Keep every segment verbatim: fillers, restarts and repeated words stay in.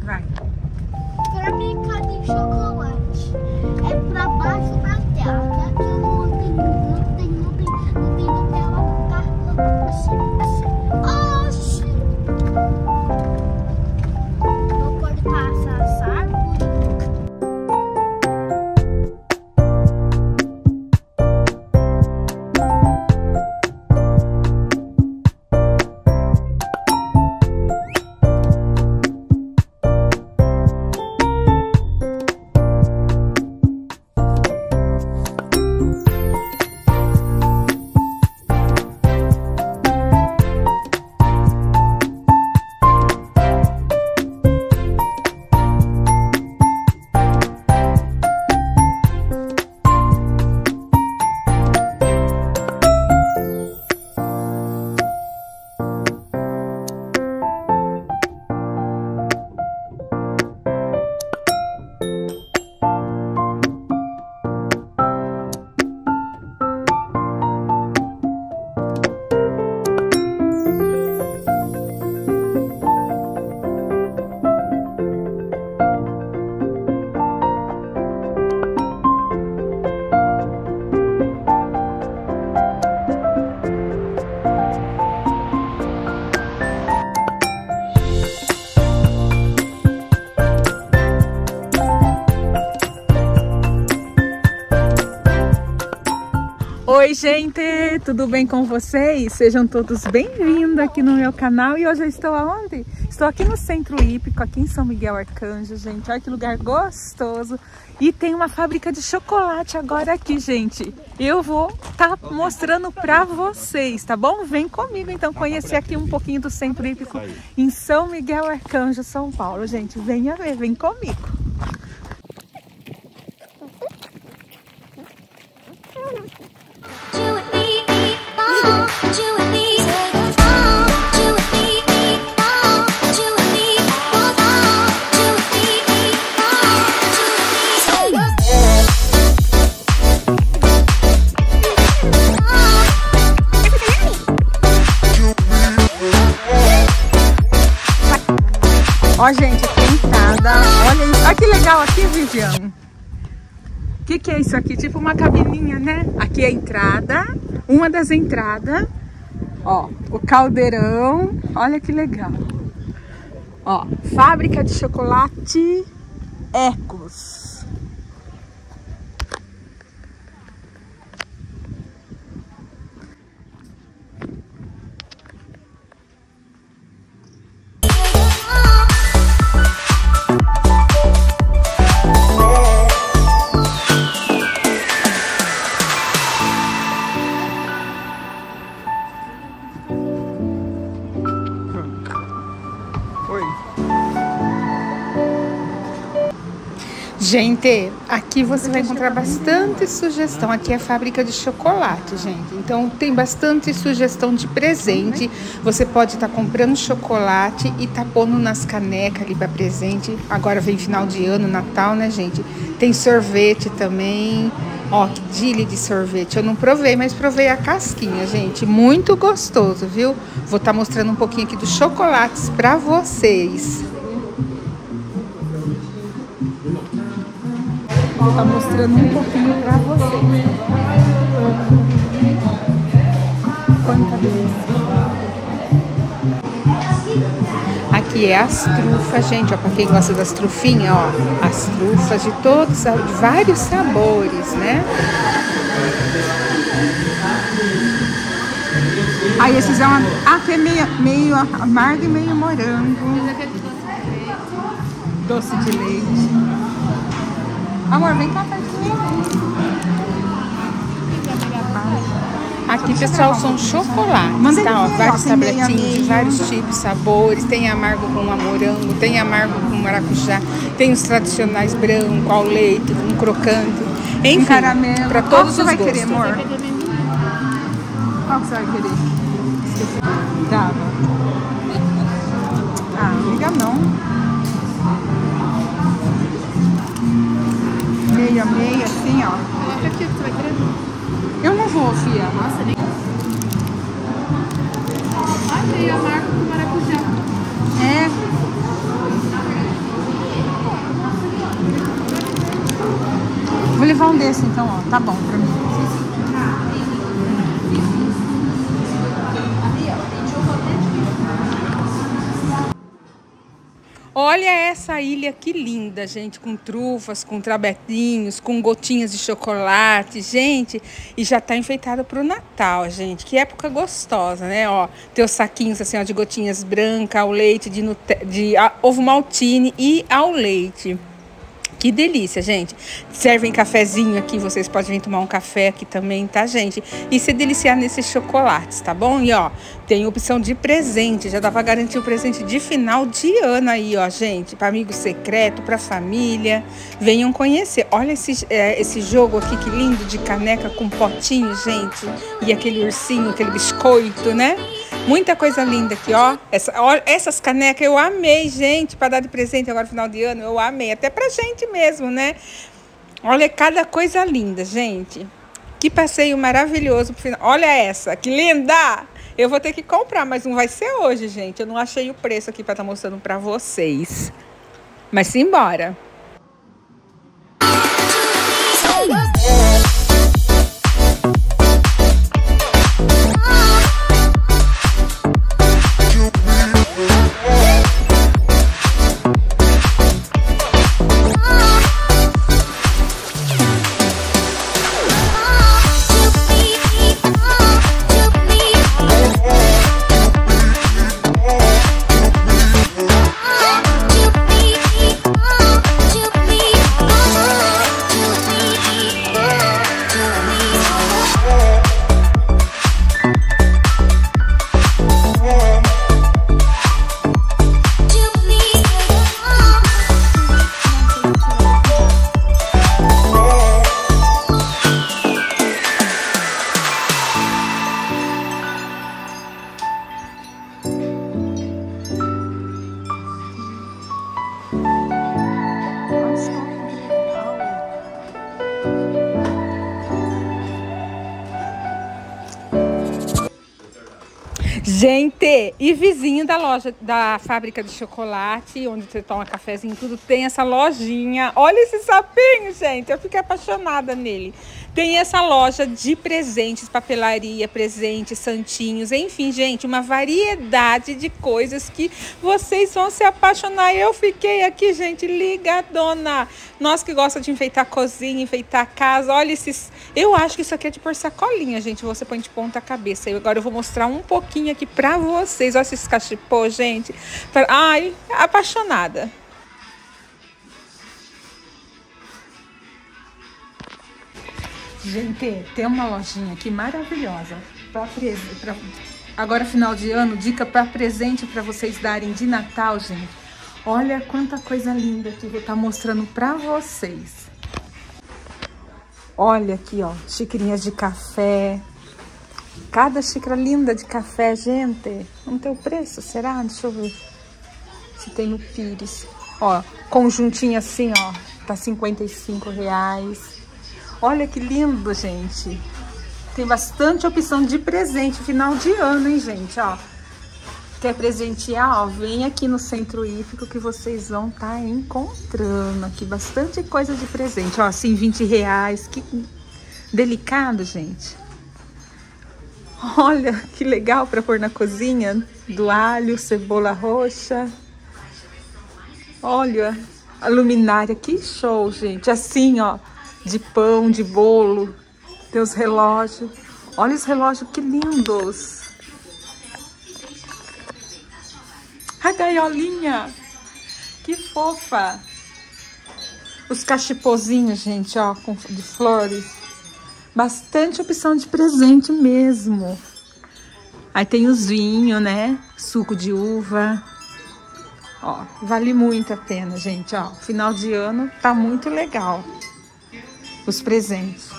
Vai. Fábrica de chocolate. É pra baixo da terra. Aqui não tem, não tem, não tem, não tem Nutella. Assim, assim. Oxi! Vou cortar essas árvores. Oi gente, tudo bem com vocês? Sejam todos bem-vindos aqui no meu canal. E hoje eu estou aonde? Estou aqui no Centro Hípico, aqui em São Miguel Arcanjo, gente. Olha que lugar gostoso. E tem uma fábrica de chocolate agora aqui, gente. Eu vou estar tá mostrando pra vocês, tá bom? Vem comigo então conhecer aqui um pouquinho do Centro Hípico em São Miguel Arcanjo, São Paulo. Gente, venha ver, vem comigo. Ó, gente, aqui a entrada. Olha isso. Olha que legal aqui, Viviane. O que, que é isso aqui? Tipo uma cabininha, né? Aqui é a entrada. Uma das entradas. Ó, o caldeirão. Olha que legal. Ó, fábrica de chocolate Ecos. Gente, aqui você vai encontrar bastante sugestão. Aqui é a fábrica de chocolate, gente. Então tem bastante sugestão de presente. Você pode estar tá comprando chocolate e tá pondo nas canecas ali para presente. Agora vem final de ano, Natal, né, gente? Tem sorvete também. Ó, que dile de sorvete. Eu não provei, mas provei a casquinha, gente. Muito gostoso, viu? Vou estar tá mostrando um pouquinho aqui dos chocolates para vocês. Vou estar mostrando um pouquinho pra vocês. Quanta delícia. Aqui é as trufas, gente, ó, pra quem gosta das trufinhas, ó. As trufas de todos, de vários sabores, né? Aí esses é uma... Ah, que é meio, meio amargo e meio morango. Doce de leite. Amor, vem cá pertinho. Aqui, pessoal, são chocolates, tá? Ó, vários tabletinhos de vários tipos, sabores. Tem amargo com morango, tem amargo com maracujá, tem os tradicionais branco, ao leite, um crocante. Enfim, caramelo. Para todos os gostos. Qual você vai querer, amor? Qual que você vai querer? Esqueci. Dava. Ah, não liga não. Meia, meia, assim, ó. Coloca aqui, você vai querer? Eu não vou, fia. Nossa, nem... Ah, meia amargo com maracujá. É. levar um desse então, ó. Tá bom pra mim. Olha essa ilha que linda, gente, com trufas, com trabequinhos, com gotinhas de chocolate, gente, e já tá enfeitada pro Natal, gente, que época gostosa, né, ó, tem os saquinhos assim, ó, de gotinhas brancas, ao leite, de, de a, ovo maltine e ao leite. Que delícia, gente. Servem cafezinho aqui, vocês podem vir tomar um café aqui também, tá, gente? E se deliciar nesses chocolates, tá bom? E, ó, tem opção de presente, já dá pra garantir o presente de final de ano aí, ó, gente. Para amigo secreto, pra família. Venham conhecer. Olha esse, é, esse jogo aqui, que lindo, de caneca com potinho, gente. E aquele ursinho, aquele biscoito, né? Muita coisa linda aqui, ó. Essa, ó, essas canecas eu amei, gente, para dar de presente agora no final de ano. Eu amei, até pra gente mesmo, né? Olha cada coisa linda, gente. Que passeio maravilhoso pro final. Olha essa, que linda! Eu vou ter que comprar, mas não vai ser hoje, gente. Eu não achei o preço aqui para estar mostrando para vocês. Mas simbora. Gente, e vizinho da loja, da fábrica de chocolate, onde você toma cafezinho, tudo, tem essa lojinha. Olha esse sapinho, gente, eu fiquei apaixonada nele. Tem essa loja de presentes, papelaria, presentes, santinhos, enfim, gente, uma variedade de coisas que vocês vão se apaixonar. Eu fiquei aqui, gente, ligadona. Nós que gostamos de enfeitar a cozinha, enfeitar a casa, olha esses... Eu acho que isso aqui é de pôr sacolinha, gente, você põe de ponta cabeça. Eu, agora eu vou mostrar um pouquinho aqui pra vocês. Olha esses cachepô, gente. Ai, apaixonada. Gente, tem uma lojinha aqui maravilhosa. Pra, pra, agora, final de ano, dica para presente para vocês darem de Natal, gente. Olha quanta coisa linda que eu vou estar mostrando para vocês. Olha aqui, ó, xicrinhas de café. Cada xícara linda de café, gente. Não tem o preço, será? Deixa eu ver se tem no Pires. Ó, conjuntinho assim, ó, tá cinquenta e cinco reais. Olha que lindo, gente. Tem bastante opção de presente final de ano, hein, gente, ó. Quer presentear, ó, vem aqui no Centro Hípico que vocês vão estar encontrando aqui bastante coisa de presente. Ó, assim, vinte reais, que delicado, gente. Olha, que legal para pôr na cozinha, do alho, cebola roxa. Olha, a luminária, que show, gente. Assim, ó, de pão, de bolo, tem os relógios. Olha os relógios, que lindos. A gaiolinha, que fofa. Os cachepozinhos, gente, ó, com, de flores. Bastante opção de presente mesmo. Aí tem os vinhos, né? Suco de uva. Ó, vale muito a pena, gente, ó. Final de ano tá muito legal. Os presentes.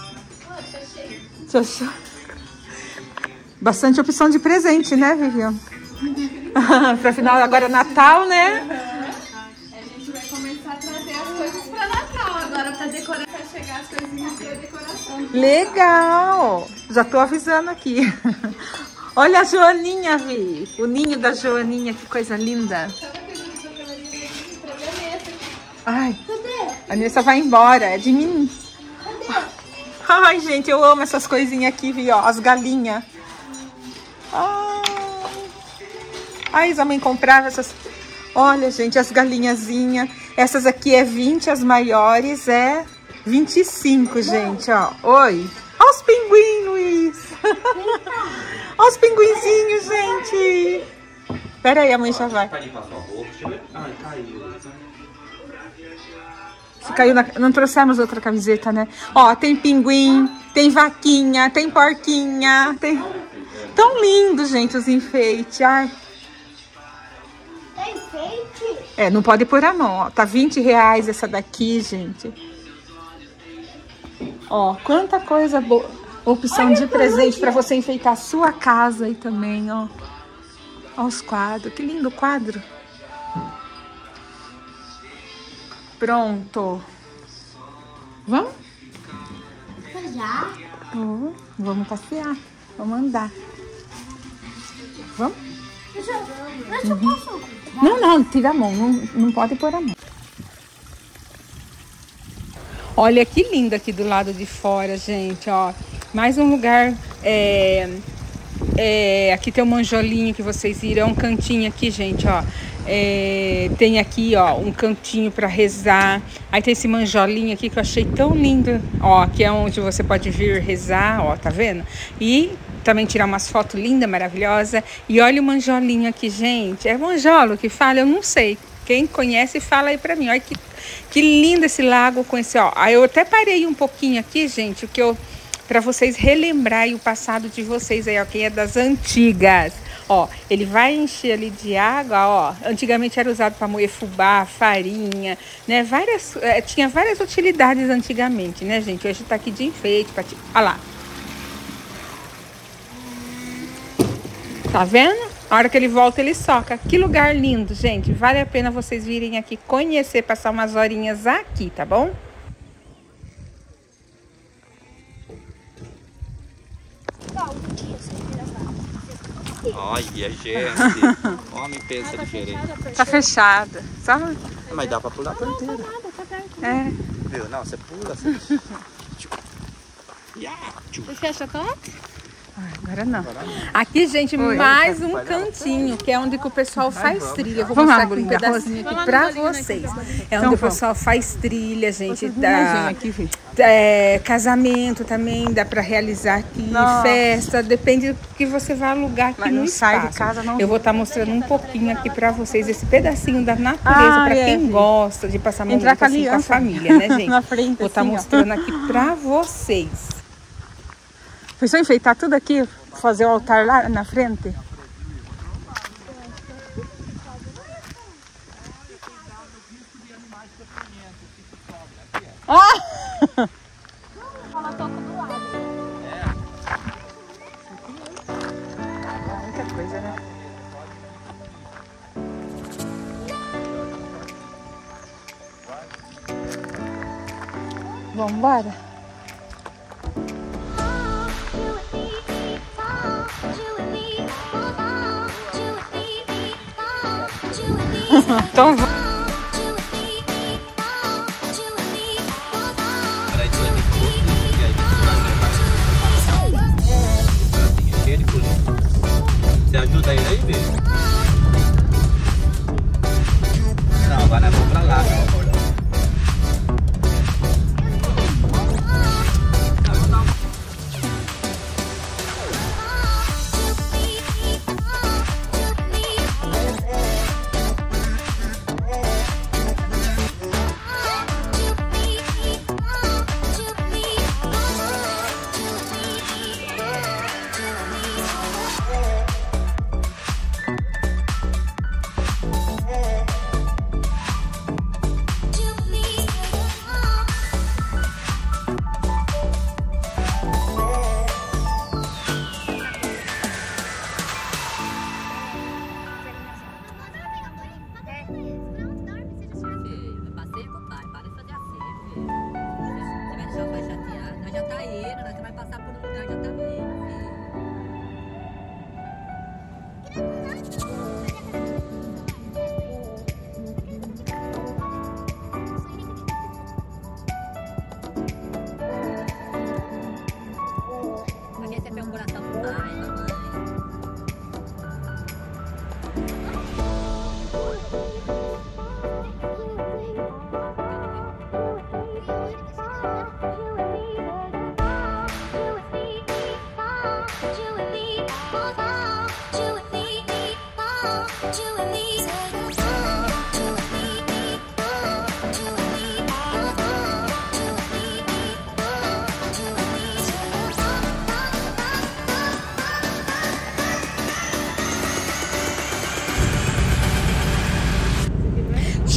Bastante opção de presente, né, Vivian? Pra final, agora é Natal, né? Uhum. A gente vai começar a trazer as coisas pra Natal. Agora pra decorar, pra chegar as coisinhas pra decoração. Legal! Já tô avisando aqui. Olha a Joaninha, Vi. O ninho da Joaninha, que coisa linda. Ai, a Nessa vai embora. É de mim. Ai, gente, eu amo essas coisinhas aqui, viu? Ó, as galinhas. Ai, Ai a mãe comprava essas... Olha, gente, as galinhazinhas. Essas aqui é vinte, as maiores é vinte e cinco, gente, ó. Oi. Olha os pinguins, Luiz. Olha os pinguinzinhos, gente. Pera aí, a mãe já vai. Se caiu na... Não trouxemos outra camiseta, né? Ó, tem pinguim, tem vaquinha, tem porquinha, tem... Tão lindo, gente, os enfeites. Ai. Tem enfeite? É, não pode pôr a mão, ó. Tá vinte reais essa daqui, gente. Ó, quanta coisa boa. Opção Olha de presente para você enfeitar a sua casa aí também, ó. Ó os quadros. Que lindo quadro. Pronto. Vamos? Já. Oh, vamos passear. Vamos andar. Vamos? Deixa eu, deixa eu Uhum. posso... Não, não, tira a mão. Não, não pode pôr a mão. Olha que lindo aqui do lado de fora, gente, ó. Mais um lugar, é, é, aqui tem um manjolinho que vocês viram, um cantinho aqui, gente, ó. É, tem aqui, ó, um cantinho para rezar. Aí tem esse manjolinho aqui que eu achei tão lindo, ó, que é onde você pode vir rezar, ó, tá vendo? E também tirar umas fotos lindas, maravilhosas. E olha o manjolinho aqui, gente. É manjolo que fala? Eu não sei. Quem conhece, fala aí pra mim. Olha que, que lindo esse lago com esse, ó. Aí eu até parei um pouquinho aqui, gente, o que eu... Pra vocês relembrarem o passado de vocês aí, ó. Quem é das antigas. Ó, ele vai encher ali de água, ó. Antigamente era usado para moer fubá, farinha, né? Várias, é, tinha várias utilidades antigamente, né, gente? Hoje tá aqui de enfeite. Pra... Olha lá. Tá vendo? A hora que ele volta, ele soca. Que lugar lindo, gente. Vale a pena vocês virem aqui conhecer, passar umas horinhas aqui, tá bom? Olha, gente. Homem pensa diferente. Tá fechada. Só... Mas dá pra pular a porteira. É. Viu? Não, você pula. Você... Você acha top? Agora não. Aqui, gente, Oi, mais um cantinho, que é onde que o pessoal faz trilha. Vou mostrar aqui um pedacinho aqui pra vocês. É onde o pessoal faz trilha, gente. Dá, é, casamento também dá pra realizar aqui. Nossa. Festa, depende do que você vai alugar aqui no espaço. Sai de casa, não. Eu vou estar mostrando um pouquinho aqui pra vocês, esse pedacinho da natureza, ah, pra quem é, gosta de passar momento assim com a família, né, gente? Na frente, vou estar assim, mostrando ó. aqui pra vocês. Foi só enfeitar tudo aqui, fazer o altar lá na frente? Ah! Ela toca do lado. É. Muita coisa, né? Vamos embora? Então vamos. Você ajuda ele aí, velho? Não, agora nós vamos pra lá.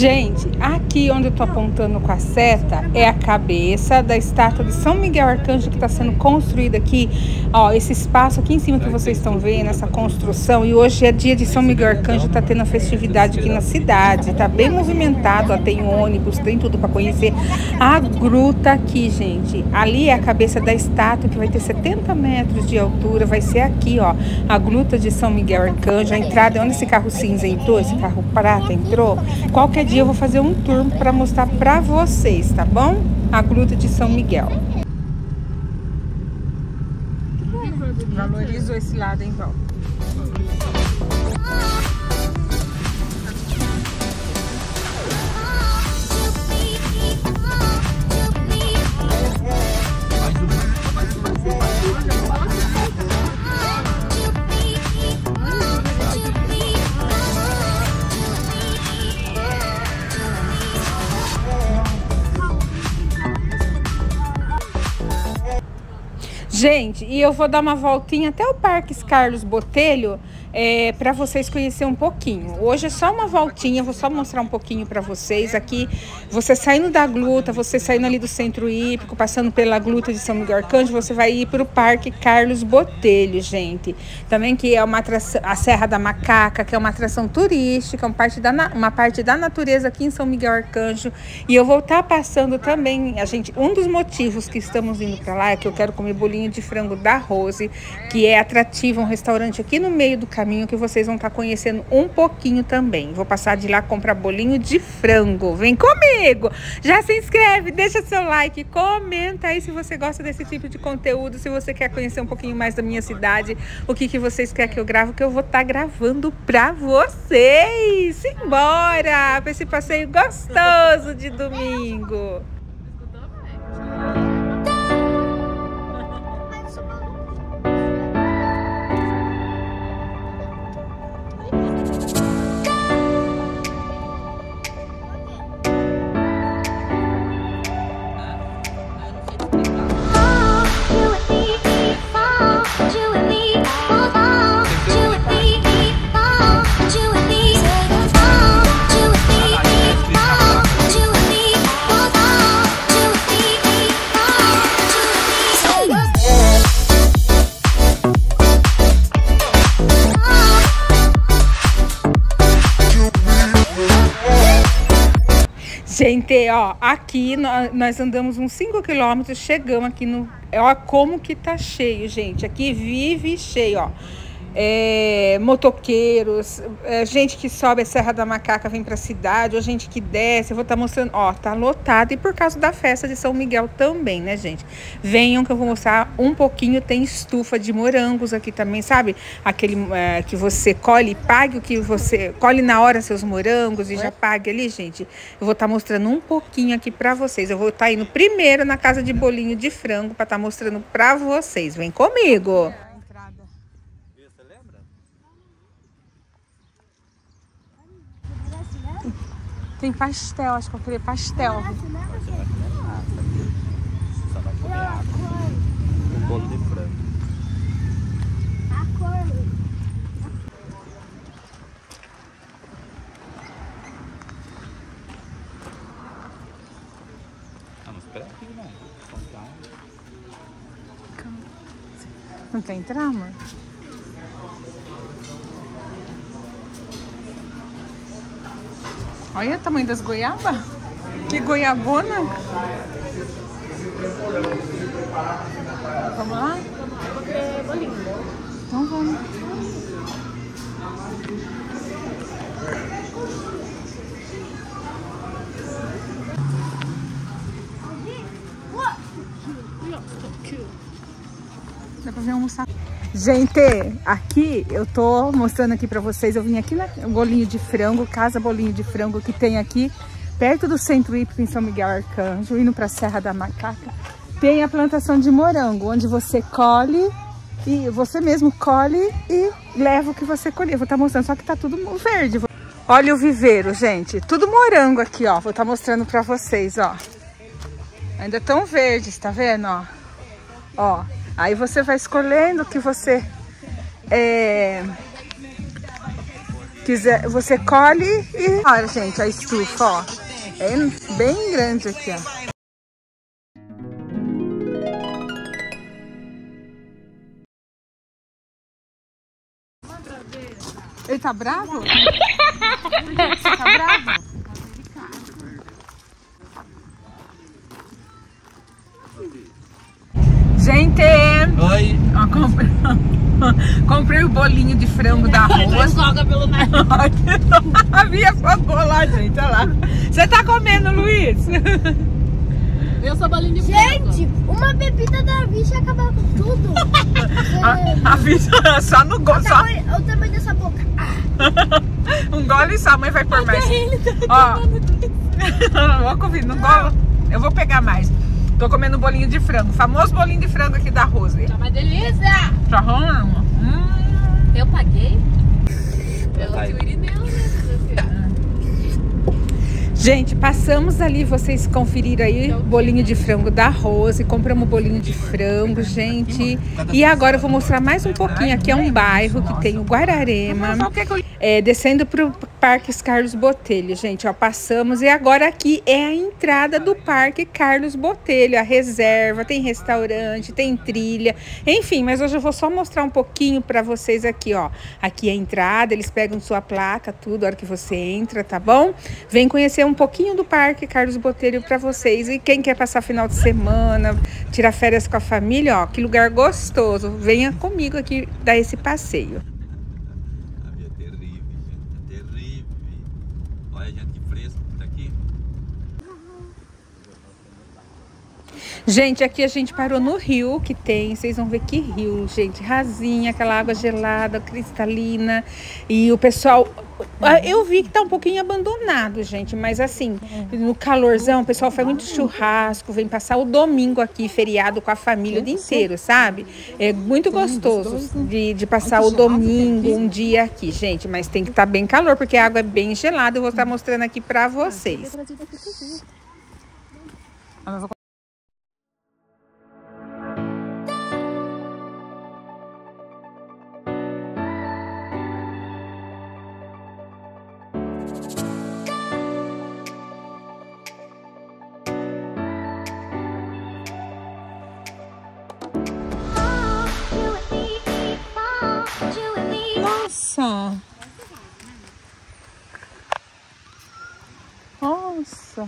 Gente, aqui onde eu tô apontando com a seta é a cabeça da estátua de São Miguel Arcanjo que está sendo construída aqui. Ó, esse espaço aqui em cima que vocês estão vendo, essa construção. E hoje é dia de São Miguel Arcanjo, tá tendo a festividade aqui na cidade. Tá bem movimentado, ó, tem ônibus, tem tudo para conhecer. A gruta aqui, gente. Ali é a cabeça da estátua que vai ter setenta metros de altura. Vai ser aqui, ó, a gruta de São Miguel Arcanjo. A entrada é onde esse carro cinza entrou, esse carro prata entrou. Qualquer dia eu vou fazer um tour para mostrar para vocês, tá bom? A gruta de São Miguel. Valorizo esse lado em volta. Gente, e eu vou dar uma voltinha até o Parque Carlos Botelho é, para vocês conhecerem um pouquinho. Hoje é só uma voltinha, vou só mostrar um pouquinho para vocês. Aqui, você saindo da gruta, você saindo ali do Centro Hípico, passando pela gruta de São Miguel Arcanjo, você vai ir para o Parque Carlos Botelho, gente. Também que é uma atração, a Serra da Macaca, que é uma atração turística, uma parte da, uma parte da natureza aqui em São Miguel Arcanjo. E eu vou estar passando também, a gente, um dos motivos que estamos indo para lá é que eu quero comer bolinho de frango da Rose, que é atrativo, um restaurante aqui no meio do caminho que vocês vão estar conhecendo um pouquinho também. Vou passar de lá comprar bolinho de frango. Vem comigo! Já se inscreve, deixa seu like, comenta aí se você gosta desse tipo de conteúdo, se você quer conhecer um pouquinho mais da minha cidade, o que, que vocês querem que eu gravo, que eu vou estar gravando pra vocês. Simbora pra esse passeio gostoso de domingo. Gente, ó, aqui nós andamos uns cinco quilômetros, chegamos aqui no... Ó, como que tá cheio, gente. Aqui vive cheio, ó. É, motoqueiros, é, gente que sobe a Serra da Macaca, vem pra cidade, ou gente que desce. Eu vou estar mostrando, ó, tá lotado. E por causa da festa de São Miguel também, né, gente? Venham que eu vou mostrar um pouquinho. Tem estufa de morangos aqui também, sabe? Aquele é, que você colhe e pague o que você... Colhe na hora seus morangos e já pague ali, gente. Eu vou estar mostrando um pouquinho aqui pra vocês. Eu vou estar indo primeiro na casa de bolinho de frango pra estar mostrando pra vocês. Vem comigo! Tem pastel, acho que eu vou querer pastel. Você vai comer nada. Só vai comer água. Um bolo de frango. A cor. Vamos esperar aqui, né? Não tem trama? Olha o tamanho das goiabas. Que goiabona. Vamos lá? Vou querer bolinho. Então vamos. Dá pra ver almoçar. Gente, aqui eu tô mostrando aqui pra vocês, eu vim aqui no bolinho de frango, casa bolinho de frango que tem aqui, perto do Centro Hípico em São Miguel Arcanjo, indo pra Serra da Macaca. Tem a plantação de morango, onde você colhe, e você mesmo colhe e leva o que você colhe. Eu vou estar mostrando, só que tá tudo verde. Olha o viveiro, gente, tudo morango aqui, ó, vou estar mostrando pra vocês, ó. Ainda tão verdes, tá vendo, ó? Ó. Aí você vai escolhendo o que você é, quiser, você colhe e... Olha, gente, a estufa, ó. É bem grande aqui, ó. Ele tá bravo? Você tá bravo? Gente! Oi! Ó, comprei, comprei o bolinho de frango da rua. Joga pelo nariz. A Bia fogou lá, gente, olha lá. Você tá comendo, Luiz? Eu sou bolinho de Gente, uma bebida da bicha acaba com tudo. A, a Bia só no gole. Só... Olha o tamanho dessa boca. Um gole só, a mãe vai pôr mais. Ó, vou convidar, não golo. Eu vou pegar mais. Tô comendo bolinho de frango, famoso bolinho de frango aqui da Rose. Tá uma delícia! Tá rolando? Hum. Eu paguei? Pelo tio Irineu, né? Gente, passamos ali, vocês conferiram aí o bolinho de frango da Rose. Compramos bolinho de frango, gente. E agora eu vou mostrar mais um pouquinho. Aqui é um bairro que tem o Guararema. É, descendo para o Parque Carlos Botelho, gente, ó, passamos. E agora aqui é a entrada do Parque Carlos Botelho, a reserva, tem restaurante, tem trilha, enfim. Mas hoje eu vou só mostrar um pouquinho para vocês aqui, ó. Aqui é a entrada, eles pegam sua placa, tudo, a hora que você entra, tá bom? Vem conhecer um pouquinho do Parque Carlos Botelho para vocês. E quem quer passar final de semana, tirar férias com a família, ó, que lugar gostoso. Venha comigo aqui dar esse passeio. Gente, aqui a gente parou no rio que tem, vocês vão ver que rio, gente, rasinha, aquela água gelada, cristalina. E o pessoal, eu vi que tá um pouquinho abandonado, gente, mas assim, no calorzão, o pessoal faz muito churrasco, vem passar o domingo aqui, feriado com a família o dia inteiro, sabe? É muito gostoso de, de passar o domingo, um dia aqui, gente, mas tem que estar bem calor, porque a água é bem gelada, eu vou estar mostrando aqui pra vocês. Nossa! Nossa!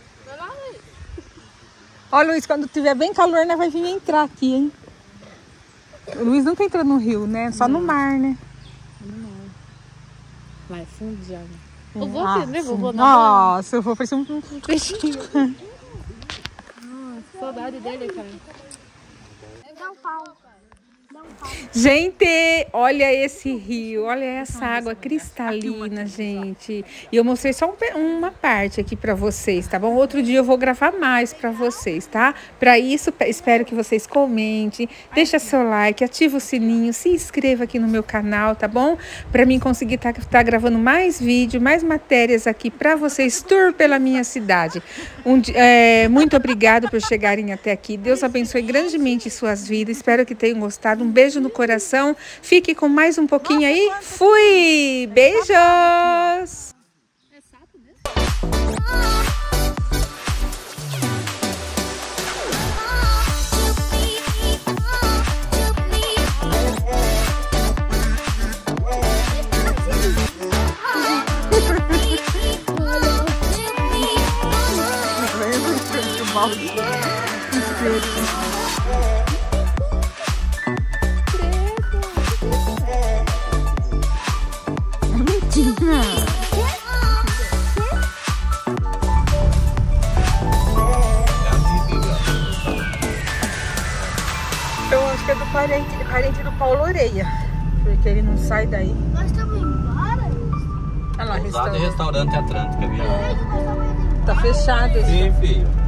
Ó, Luiz, quando tiver bem calor, né, vai vir entrar aqui, hein? O Luiz nunca entrou no rio, né? Só no mar, né? No mar. Vai, fundo de água. Eu vou ah, ver, né? Vou dar Nossa, eu vou parecer um peixinho. Nossa, saudade dele, cara. Dá um pau. Gente, olha esse rio, olha essa água cristalina, gente. E eu mostrei só um, uma parte aqui pra vocês, tá bom? Outro dia eu vou gravar mais pra vocês, tá? Pra isso, espero que vocês comentem, deixa seu like, ativa o sininho, se inscreva aqui no meu canal, tá bom? Pra mim conseguir tá, tá gravando mais vídeo, mais matérias aqui pra vocês, tour pela minha cidade. Um, é, muito obrigado por chegarem até aqui. Deus abençoe grandemente suas vidas. Espero que tenham gostado. Um beijo no coração. Fique com mais um pouquinho aí. Fui! Beijos! É sapo mesmo? Eu acho que é do parente, parente do Paulo Oreia, porque ele não sai daí. Nós estamos embora? Olha lá, Usado restaurante. restaurante Atlântica, viu? Gente, nós estamos indo embora. Tá fechado. Sim, filho.